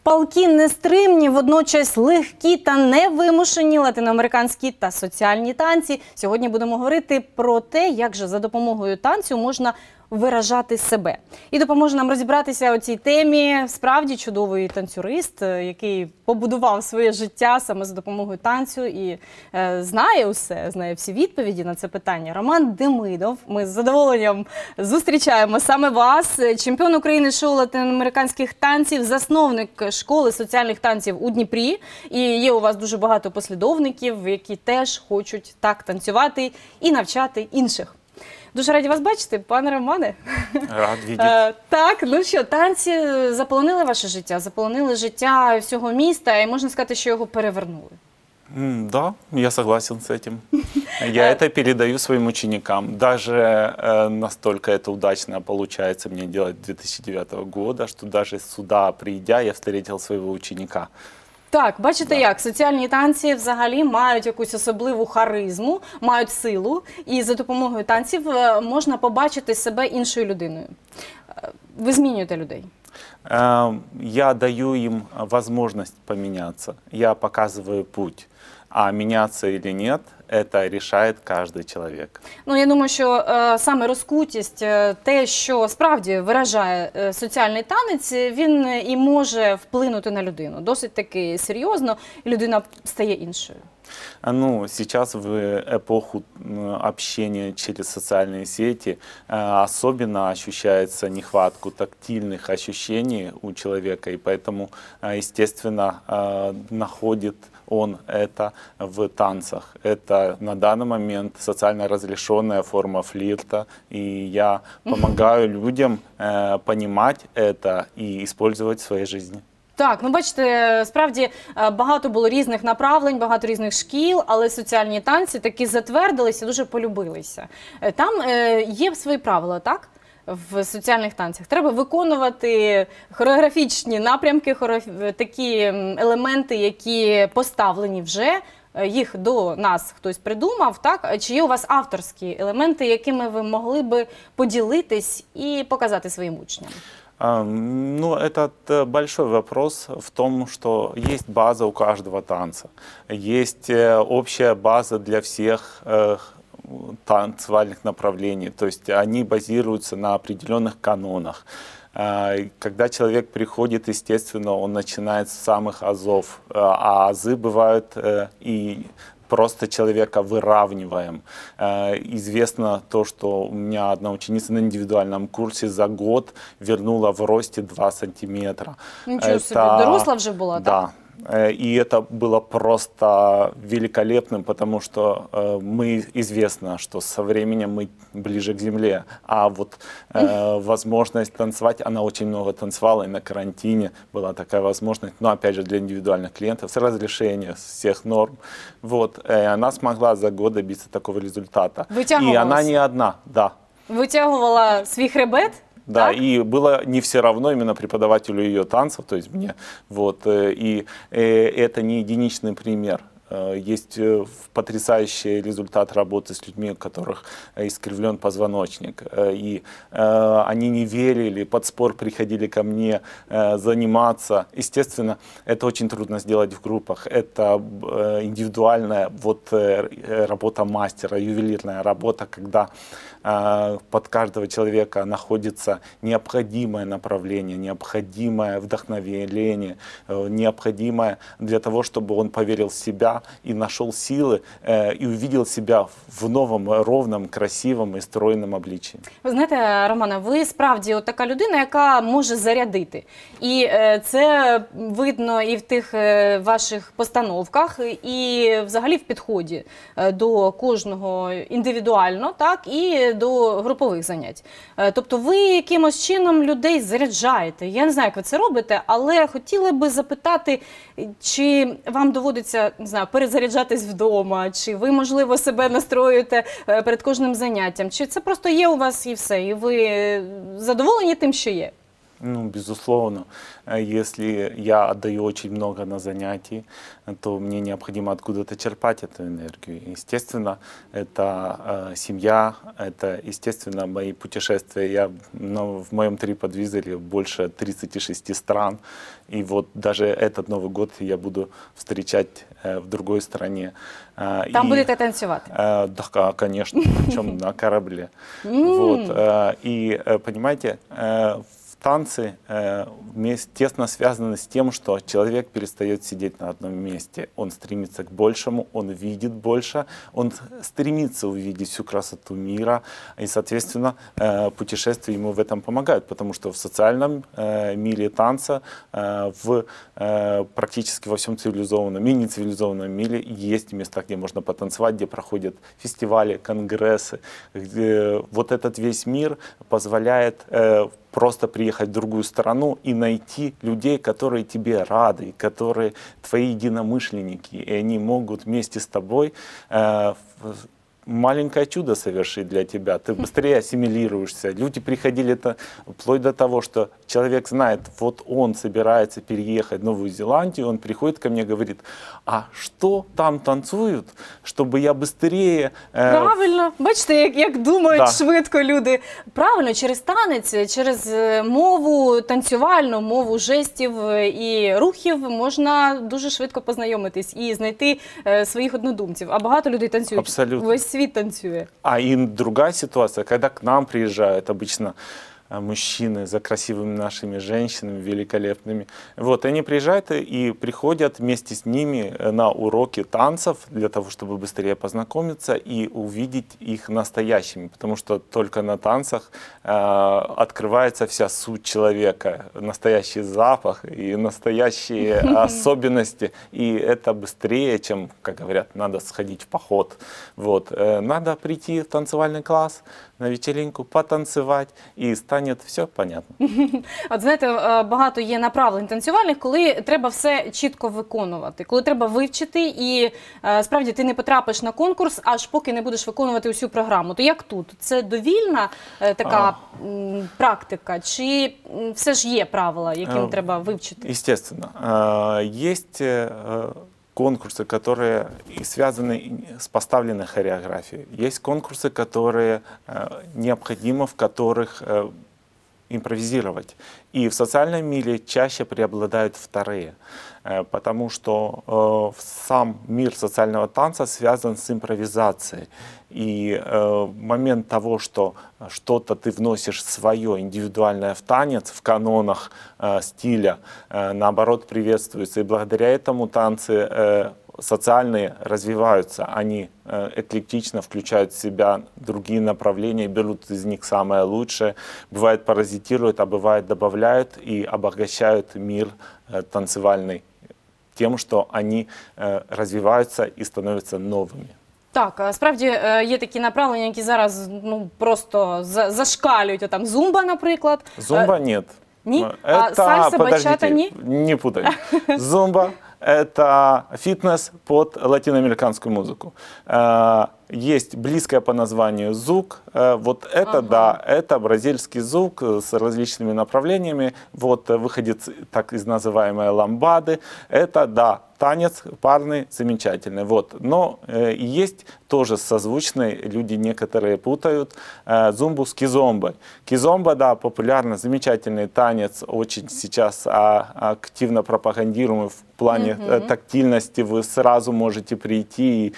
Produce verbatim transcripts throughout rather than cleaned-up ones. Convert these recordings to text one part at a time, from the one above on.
Палкі, нестримні, водночас легкі та невимушені латиноамериканські та соціальні танці. Сьогодні будемо говорити про те, як же за допомогою танцю можна виражати себе. І допоможе нам розібратися у цій темі справді чудовий танцюрист, який побудував своє життя саме за допомогою танцю і е, знає усе, знає всі відповіді на це питання. Роман Демидов. Ми з задоволенням зустрічаємо саме вас. Чемпіон України шоу латиноамериканських танців, засновник школи соціальних танців у Дніпрі. І є у вас дуже багато послідовників, які теж хочуть так танцювати і навчати інших. Дуже раді вас бачити, пане Романе. Рад видіти. Так, ну що, танці заполонили ваше життя, заполонили життя всього міста, і можна сказати, що його перевернули. Mm, да, я согласен с этим. Я это передаю своим ученикам. Даже э, настолько это удачно получается мне делать две тысячи девятого года, что даже сюда, придя, я встретил своего ученика. Так, бачите, Да. як соціальні танці взагалі мають якусь особливу харизму, мають силу, і за допомогою танців е, можна побачити себе іншою людиною. Е, Ви змінюєте людей. Э, Я даю им возможность поменяться. Я показываю путь. А меняться или нет, это решает каждый человек. Ну, я думаю, що е, саме розкутість, е, те, що справді виражає е, соціальний танець, він і може вплинути на людину. Досить таки серйозно, і людина стає іншою. Ну, сейчас в эпоху общения через социальные сети э, особенно ощущается нехватку тактильных ощущений у человека, и поэтому, э, естественно, э, находит он это в танцах. Это на данный момент социально разрешенная форма флирта, и я помогаю людям э, понимать это и использовать в своей жизни. Так, ну бачите, справді е, багато було різних направлень, багато різних шкіл, але соціальні танці таки затвердилися, дуже полюбилися. Е, Там е, є свої правила, так? В соціальних танцях. Треба виконувати хореографічні напрямки, хореограф- такі м, елементи, які поставлені вже, е, їх до нас хтось придумав, так? Чи є у вас авторські елементи, якими ви могли би поділитись і показати своїм учням? А, Ну, этот э, большой вопрос в том, что есть база у каждого танца. Есть э, общая база для всех э, танцевальных направлений. То есть они базируются на определенных канонах. А, и Когда человек приходит, естественно, он начинает с самых азов. А а азы бывают э, и просто человека выравниваем. Э, Известно то, что у меня одна ученица на индивидуальном курсе за год вернула в росте два сантиметра. Нічого собі, доросла вже була, Да. так? Э, И это было просто великолепным, потому что э, мы известно, что со временем мы ближе к земле. А вот э, возможность танцевать, она очень много танцевала, и на карантине была такая возможность, но опять же для индивидуальных клиентов, с разрешения всех норм. Вот, э, она смогла за год добиться такого результата. И Вытягивалась. она не одна, да. Витягувала свій хребет? Да, Так? и было не все равно именно преподавателю ее танцев, то есть мне. Вот, э, и э, это не единичный пример. Э, Есть э, потрясающий результат работы с людьми, у которых э, искривлен позвоночник. Э, И э, они не верили, под спор приходили ко мне э, заниматься. Естественно, это очень трудно сделать в группах. Это э, индивидуальная вот, э, работа мастера, ювелирная работа, когда э, под каждого человека находится необходимое направление, необходимое вдохновение, э, необходимое для того, чтобы он поверил в себя и нашел силы, э, и увидел себя в новом, ровном, красивом и стройном обличии. Ви знаєте, Романе, ви справді от така людина, яка може зарядити. І е, це видно і в тих е, ваших постановках, і взагалі в підході е, до кожного індивідуально, так, і до групових занять. Е, тобто ви якимось чином людей заряджаєте. Я не знаю, як ви це робите, але хотіла би запитати, чи вам доводиться, не знаю, перезаряджатись вдома, чи ви, можливо, себе настроюєте е, перед кожним заняттям, чи це просто є у вас і все, і ви задоволені тим, що є? Ну, безусловно, Э, если я отдаю очень много на занятий, то мне необходимо откуда-то черпать эту энергию. Естественно, это э, семья, это, естественно, мои путешествия. Я ну, в моем трипадвизоре больше тридцати шести стран, и вот даже этот Новый год я буду встречать э, в другой стране. Э, Там и, будете танцювати? э, да, ка- конечно, причем на корабле. Вот, э, и э, понимаете, э, танцы э, вместе- тесно связаны с тем, что человек перестает сидеть на одном месте. Он стремится к большему, он видит больше, он стремится увидеть всю красоту мира. И, соответственно, э, путешествия ему в этом помогают, потому что в социальном э, мире танца, э, в э, практически во всем цивилизованном и нецивилизованном мире есть места, где можно потанцевать, где проходят фестивали, конгрессы. Где вот этот весь мир позволяет э, просто приехать в другую страну и найти людей, которые тебе рады, которые твои единомышленники, и они могут вместе с тобой э, в- маленькое чудо совершить для тебя. Ты быстрее ассимилируешься. Люди приходили это вплоть до того, что человек знает, вот он собирается переехать в Новую Зеландию, он приходит ко мне и говорит, а что там танцуют, чтобы я быстрее... э, Правильно, бачите, як, як думають Да. швидко люди. Правильно, через танець, через е, мову танцювальну, мову жестів е, і рухів можна дуже швидко познайомитись і знайти е, своїх однодумців. А багато людей танцюють. Абсолютно. Весь світ танцює. А и другая ситуация, когда к нам приезжают обычно э, мужчины за красивыми нашими женщинами великолепными. Вот, они приезжают и приходят вместе с ними э, на уроки танцев для того, чтобы быстрее познакомиться и увидеть их настоящими. Потому что только на танцах э, открывается вся суть человека, настоящий запах и настоящие особенности. И это быстрее, чем, как говорят, надо сходить в поход. Вот. Э, Надо прийти в танцевальный класс, на вечеринку, потанцевать, и станет все понятно. От знаєте, е, багато є направлень танцювальних, коли треба все чітко виконувати, коли треба вивчити і е, справді ти не потрапиш на конкурс, аж поки не будеш виконувати усю програму. То як тут? Це довільна е, така м, практика, чи м, все ж є правила, яким Е, треба вивчити? Естественно. Э, Есть э, конкурсы, которые и связаны с поставленной хореографией. Есть конкурсы, которые э, необходимо, в которых э, импровизировать. И в социальном мире чаще преобладают вторые, э, потому что э, сам мир социального танца связан с импровизацией. И э, момент того, что что-то ты вносишь свое, индивидуальное в танец, в канонах э, стиля, э, наоборот, приветствуется. И благодаря этому танцы э, социальные развиваются, они э, эклектично включают в себя другие направления, берут из них самое лучшее, бывает паразитируют, а бывает добавляют и обогащают мир э, танцевальный тем, что они э, развиваются и становятся новыми. Так, а справді е, є такі направлення, які зараз ну просто за- зашкалюють. Там зумба, наприклад. Е, Зумба нет. Ні? Это, А сальса, подождите, бачата ні? Не путай. Зумба — это фитнес под латиноамериканскую музыку. Э, Есть близкое по названию зук. Э, Вот это, Ага. да, это бразильский зук с различными направлениями. Вот э, выходит так из называемой ламбады. Это, да, танец парный, замечательный. Вот. Но э, и есть тоже созвучные, люди некоторые путают, э, зумбу с кизомбой. Кизомба, да, популярный, замечательный танец, очень сейчас а, активно пропагандируемый в плане э, тактильности. Вы сразу можете прийти и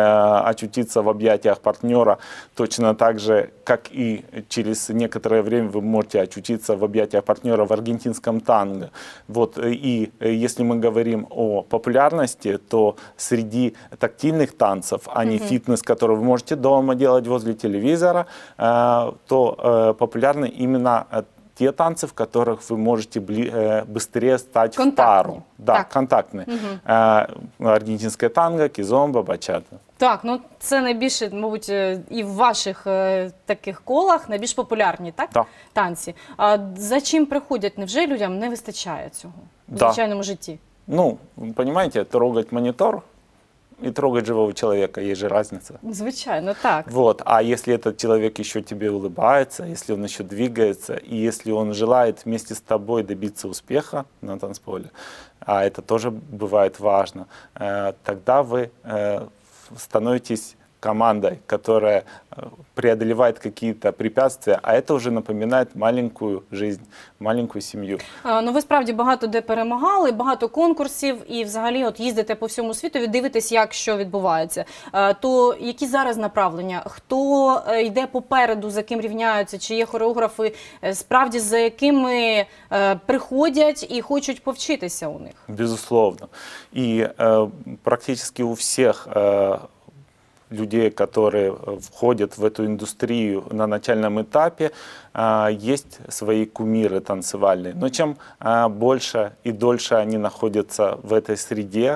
э, очутиться в объятиях партнера, точно так же, как и через некоторое время вы можете очутиться в объятиях партнера в аргентинском танго. Вот. И э, если мы говорим о популярности, то среди тактильных танцев, а не фитнес, который вы можете дома делать возле телевизора, э, то э, популярны именно э, те танцы, в которых вы можете бли- э, быстрее стать в Контактные. пару. Да, Так. контактные. Э, аргентинское танго, кизомба, бачата. Так, ну це найбільше, мабуть, е, і в ваших е, таких колах найбільш популярні, так? Да. Танці. А за чим приходять? Невже людям не вистачає цього в Да. звичайному житті? Ну, вы понимаете, трогать монитор и трогать живого человека, есть же разница. Звичайно, так. Вот. А если этот человек еще тебе улыбается, если он еще двигается, и если он желает вместе с тобой добиться успеха на танцполе, а это тоже бывает важно, э, тогда вы э, становитесь командой, которая преодолевает какие-то препятствия, а это вже напоминає маленьку жизнь, маленьку сім'ю. Ну, ви справді багато де перемагали, багато конкурсів і взагалі от їздите по всьому світу, дивитесь, як що відбувається. То які зараз направлення? Хто йде попереду, за ким рівняються? Чи є хореографи, справді, за якими приходять і хочуть повчитися у них? Безусловно. И э, практически у всех э, людей, которые входят в эту индустрию на начальном этапе, есть свои кумиры танцевальные. Но чем больше и дольше они находятся в этой среде,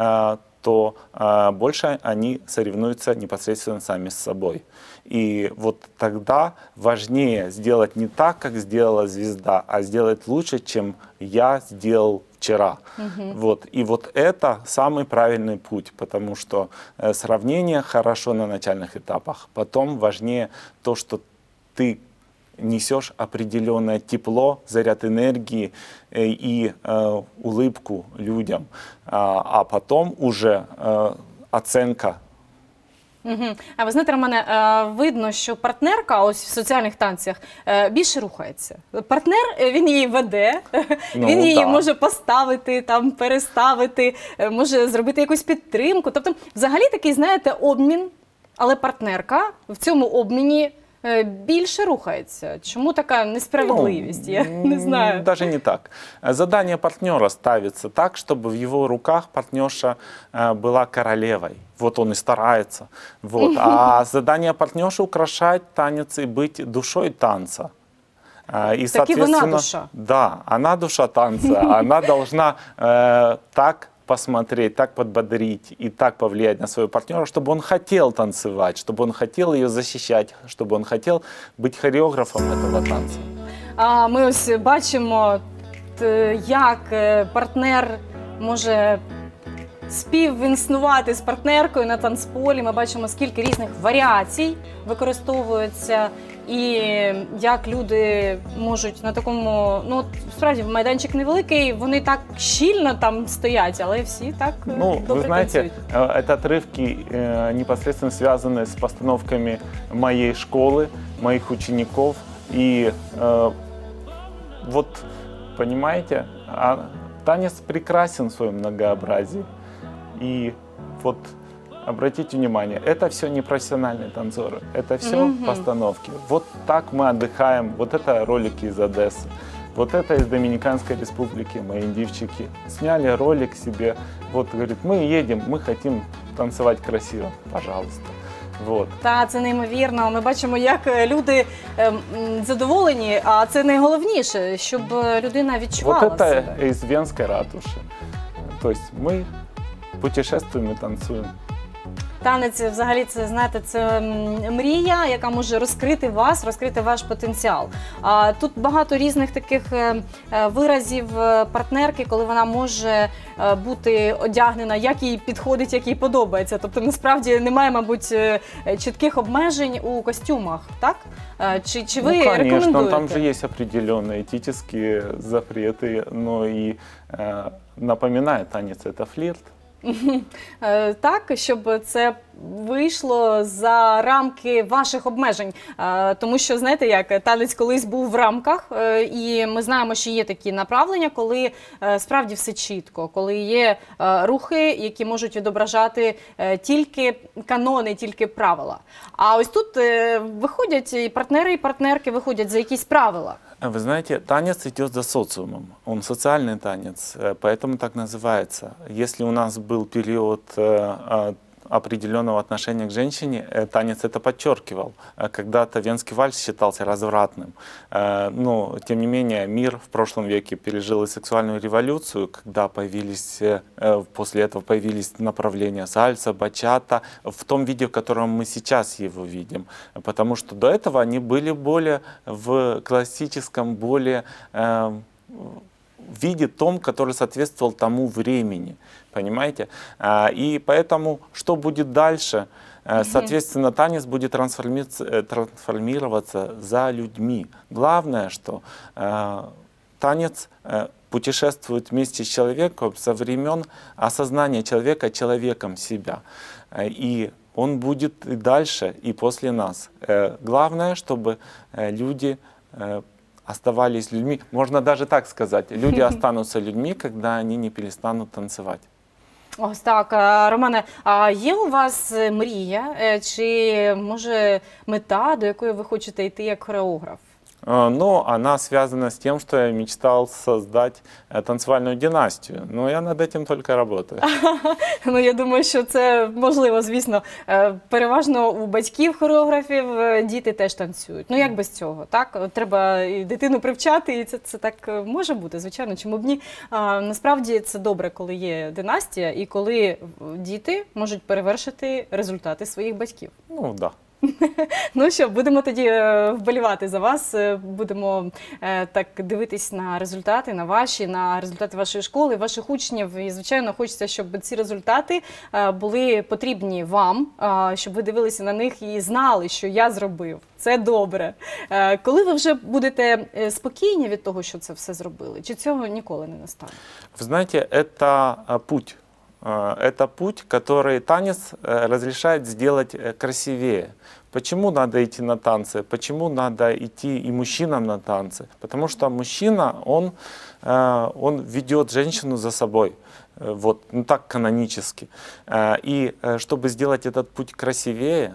то больше они соревнуются непосредственно сами с собой. И вот тогда важнее сделать не так, как сделала звезда, а сделать лучше, чем я сделал вчера. Угу. Вот. И вот это самый правильный путь, потому что э, сравнение хорошо на начальных этапах. Потом важнее то, что ты несешь определенное тепло, заряд энергии э, и э, улыбку людям. А, а потом уже э, оценка. Угу. А ви знаєте, Романе, видно, що партнерка ось в соціальних танцях більше рухається. Партнер, він її веде, ну, він її да. може поставити, там, переставити, може зробити якусь підтримку. Тобто, взагалі такий, знаєте, обмін, але партнерка в цьому обміні більше рухається. Чому така несправедливість? Ну, я не знаю. Даже не так. Задание партнера ставится так, чтобы в его руках партнерша была королевой. Вот он и старается. Вот. А задание партнерши украшать танец и быть душой танца. И, так и она душа. Да, она душа танца. Она должна э, так посмотреть, так подбодрить и так повлиять на своего партнера, чтобы он хотел танцевать, чтобы он хотел ее защищать, чтобы он хотел быть хореографом этого танца. А ми ось бачимо, як партнер може співіснувати з партнеркою на танцполі. Ми бачимо, скільки різних варіацій використовується і як люди можуть на такому, ну, справді, майданчик невеликий, вони так щільно там стоять, але всі так ну, добре вы знаете, танцюють. Это отрывки э, непосредственно связаны с постановками моей школы, моих учеников. И э, вот, понимаете, а, танец прекрасен в своем многообразии. И вот обратите внимание, это все не профессиональные танцоры, это все mm-hmm. постановки. Вот так мы отдыхаем, вот это ролики из Одессы, вот это из Доминиканской республики, мои девчики. Сняли ролик себе, вот говорит, мы едем, мы хотим танцевать красиво, пожалуйста. Вот. Та, це неймовірно. Ми бачимо, як люди е, задоволені, а це найголовніше, щоб людина відчувала вот это себе. из Венской ратуши. То есть мы путешествуем и танцуем. Танець, взагалі, це, знаєте, це мрія, яка може розкрити вас, розкрити ваш потенціал. А тут багато різних таких виразів партнерки, коли вона може бути одягнена, як їй підходить, як їй подобається. Тобто, насправді, немає, мабуть, чітких обмежень у костюмах, так? Чи, чи ви ну, конечно, рекомендуєте? Там же есть определенные этические запреты, но и э, напоминаю, танец – это флирт. Так, щоб це вийшло за рамки ваших обмежень. Тому що, знаєте як, танець колись був в рамках, і ми знаємо, що є такі направлення, коли справді все чітко, коли є рухи, які можуть відображати тільки канони, тільки правила. А ось тут виходять і партнери, і партнерки виходять за якісь правила. Вы знаете, танец идет за социумом, он социальный танец, поэтому так называется. Если у нас был период определенного отношения к женщине, танец это подчеркивал. Когда-то венский вальс считался развратным. Но, тем не менее, мир в прошлом веке пережил и сексуальную революцию, когда появились, после этого появились направления сальса, бачата, в том виде, в котором мы сейчас его видим. Потому что до этого они были более в классическом, более виде том, который соответствовал тому времени, понимаете? А, и поэтому, что будет дальше? А, соответственно, танец будет трансформироваться, трансформироваться за людьми. Главное, что а, танец а, путешествует вместе с человеком со времен осознания человека человеком себя. А, и он будет и дальше, и после нас. А, главное, чтобы а, люди а, оставались людьми. Можно даже так сказать. Люди останутся людьми, когда они не перестанут танцевать. Ось так. А, Романе, а є у вас е, мрія, е, чи може мета, до якої ви хочете йти як хореограф? А, Но она связана с тем, что я мечтал создать э, танцевальную династию. Но я над этим только работаю. Ну, я думаю, що це можливо, звісно. Е, Переважно у батьків хореографів е, діти теж танцюють. Ну, як без цього, так? От треба і дитину привчати, і це, це так е, може бути, звичайно, чому б ні. А, насправді це добре, коли є династія, і коли е, діти можуть перевершити результати своїх батьків. Ну да. Ну що, будемо тоді е, вболівати за вас, е, будемо е, так дивитись на результати, на ваші, на результати вашої школи, ваших учнів. І, звичайно, хочеться, щоб ці результати е, були потрібні вам, е, щоб ви дивилися на них і знали, що я зробив. Це добре. Е, коли ви вже будете е, спокійні від того, що це все зробили? Чи цього ніколи не настане? Вы знаете, это а, путь. А, Это путь, который танец э, разрешает сделать э, красивее. Почему надо идти на танцы? Почему надо идти и мужчинам на танцы? Потому что мужчина, он, э, он ведет женщину за собой. Э, Вот, ну так канонически. Э, И э, чтобы сделать этот путь красивее,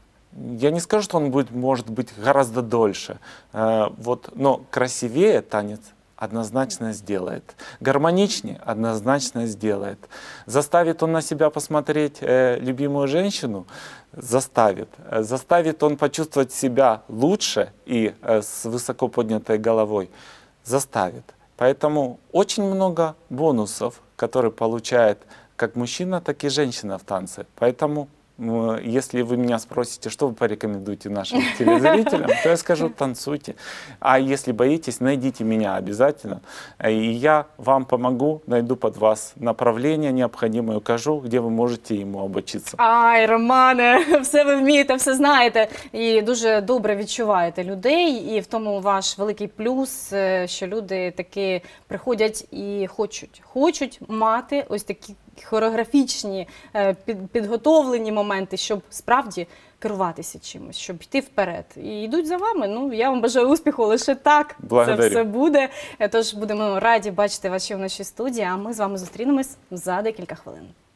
я не скажу, что он будет, может быть гораздо дольше, э, вот, но красивее танец однозначно сделает. Гармоничнее однозначно сделает. Заставит он на себя посмотреть э, любимую женщину? Заставит. Э, Заставит он почувствовать себя лучше и э, с высоко поднятой головой? Заставит. Поэтому очень много бонусов, которые получает как мужчина, так и женщина в танце. Поэтому м, если вы меня спросите, что вы порекомендуете нашим телезрителям, то я скажу: танцуйте. А если боитесь, найдите меня обязательно. И я вам помогу, найду под вас направление необходимое, укажу, где вы можете ему обучиться. Ай, Романе, все ви вмієте, все знаєте і дуже добре відчуваєте людей. І в тому ваш великий плюс, е, що люди таки приходять і хочуть, хочуть мати ось такі хореографічні е, під- підготовлені моменти, щоб справді керуватися чимось, щоб йти вперед. І йдуть за вами. Ну, я вам бажаю успіху, лише так Благодарю. це все буде. Е, Тож будемо раді бачити вас ще в нашій студії, а ми з вами зустрінемось за декілька хвилин.